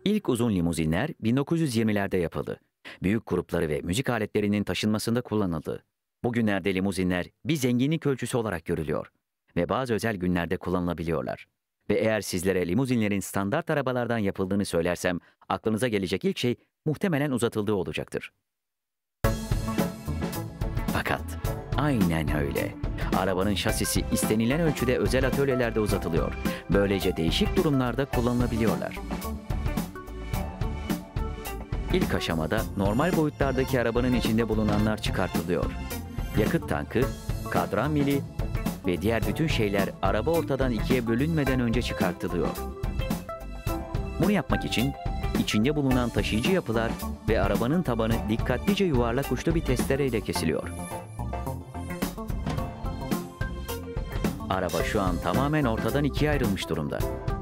İlk uzun limuzinler 1920'lerde yapıldı. Büyük grupları ve müzik aletlerinin taşınmasında kullanıldı. Bugünlerde limuzinler bir zenginlik ölçüsü olarak görülüyor ve bazı özel günlerde kullanılabiliyorlar. Ve eğer sizlere limuzinlerin standart arabalardan yapıldığını söylersem, aklınıza gelecek ilk şey muhtemelen uzatıldığı olacaktır. Fakat aynen öyle. Arabanın şasisi istenilen ölçüde özel atölyelerde uzatılıyor. Böylece değişik durumlarda kullanılabiliyorlar. İlk aşamada normal boyutlardaki arabanın içinde bulunanlar çıkartılıyor. Yakıt tankı, kadran mili ve diğer bütün şeyler araba ortadan ikiye bölünmeden önce çıkartılıyor. Bunu yapmak için içinde bulunan taşıyıcı yapılar ve arabanın tabanı dikkatlice yuvarlak uçlu bir testereyle kesiliyor. Araba şu an tamamen ortadan ikiye ayrılmış durumda.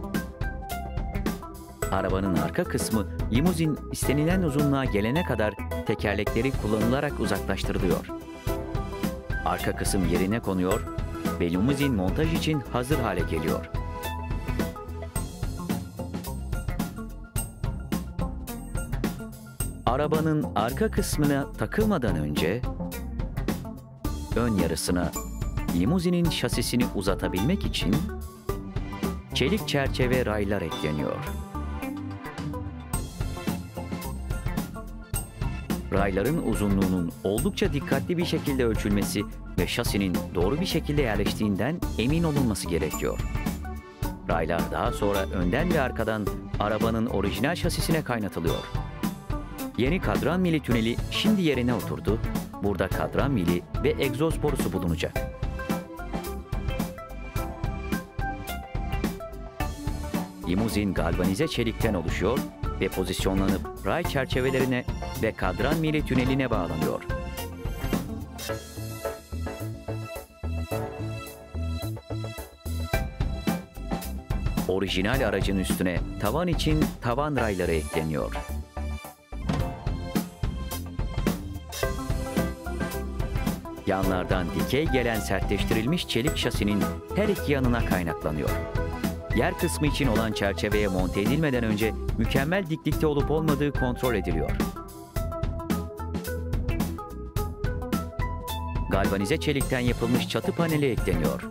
Arabanın arka kısmı limuzin istenilen uzunluğa gelene kadar tekerlekleri kullanılarak uzaklaştırılıyor. Arka kısım yerine konuyor ve limuzin montaj için hazır hale geliyor. Arabanın arka kısmına takılmadan önce ön yarısına limuzinin şasisini uzatabilmek için çelik çerçeve raylar ekleniyor. Rayların uzunluğunun oldukça dikkatli bir şekilde ölçülmesi ve şasinin doğru bir şekilde yerleştiğinden emin olunması gerekiyor. Raylar daha sonra önden ve arkadan arabanın orijinal şasisine kaynatılıyor. Yeni kadran mili tüneli şimdi yerine oturdu. Burada kadran mili ve egzoz borusu bulunacak. Limuzin galvanize çelikten oluşuyor ve pozisyonlanıp ray çerçevelerine ve kadran mili tüneline bağlanıyor. Orijinal aracın üstüne tavan için tavan rayları ekleniyor. Yanlardan dikey gelen sertleştirilmiş çelik şasinin her iki yanına kaynaklanıyor. Yer kısmı için olan çerçeveye monte edilmeden önce mükemmel diklikte olup olmadığı kontrol ediliyor. Galvanize çelikten yapılmış çatı paneli ekleniyor.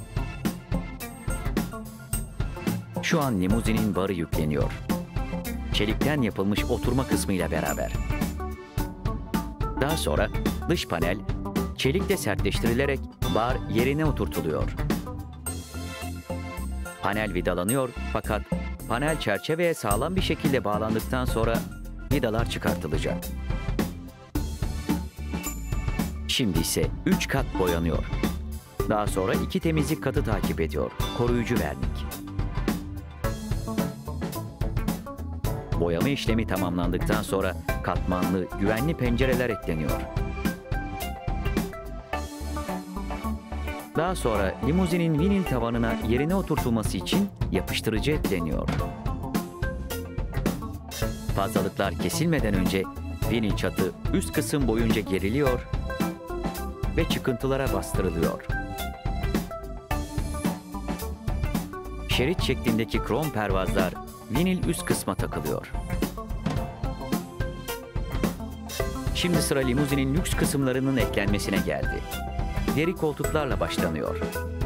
Şu an limuzinin barı yükleniyor. Çelikten yapılmış oturma kısmıyla beraber. Daha sonra dış panel çelikle sertleştirilerek bar yerine oturtuluyor. Panel vidalanıyor fakat panel çerçeveye sağlam bir şekilde bağlandıktan sonra vidalar çıkartılacak. Şimdi ise 3 kat boyanıyor. Daha sonra 2 temizlik katı takip ediyor. Koruyucu vernik. Boyama işlemi tamamlandıktan sonra katmanlı, güvenli pencereler ekleniyor. Daha sonra limuzinin vinil tavanına yerine oturtulması için yapıştırıcı ekleniyor. Fazlalıklar kesilmeden önce vinil çatı üst kısım boyunca geriliyor ve çıkıntılara bastırılıyor. Şerit şeklindeki krom pervazlar vinil üst kısma takılıyor. Şimdi sıra limuzinin lüks kısımlarının eklenmesine geldi. Deri koltuklarla başlanıyor.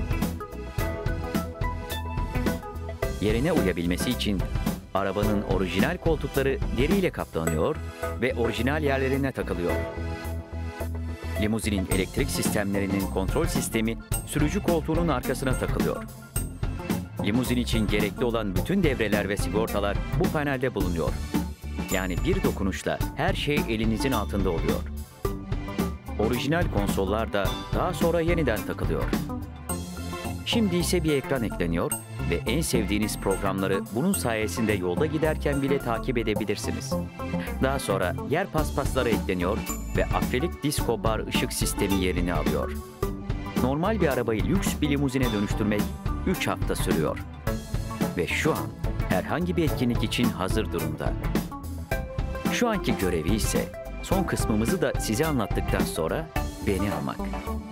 Yerine uyabilmesi için arabanın orijinal koltukları deriyle kaplanıyor ve orijinal yerlerine takılıyor. Limuzinin elektrik sistemlerinin kontrol sistemi sürücü koltuğunun arkasına takılıyor. Limuzin için gerekli olan bütün devreler ve sigortalar bu panelde bulunuyor. Yani bir dokunuşla her şey elinizin altında oluyor. Orijinal konsollar da daha sonra yeniden takılıyor. Şimdi ise bir ekran ekleniyor ve en sevdiğiniz programları bunun sayesinde yolda giderken bile takip edebilirsiniz. Daha sonra yer paspasları ekleniyor ve akrilik disco bar ışık sistemi yerini alıyor. Normal bir arabayı lüks bir limuzine dönüştürmek 3 hafta sürüyor. Ve şu an herhangi bir etkinlik için hazır durumda. Şu anki görevi ise son kısmımızı da size anlattıktan sonra beni almak.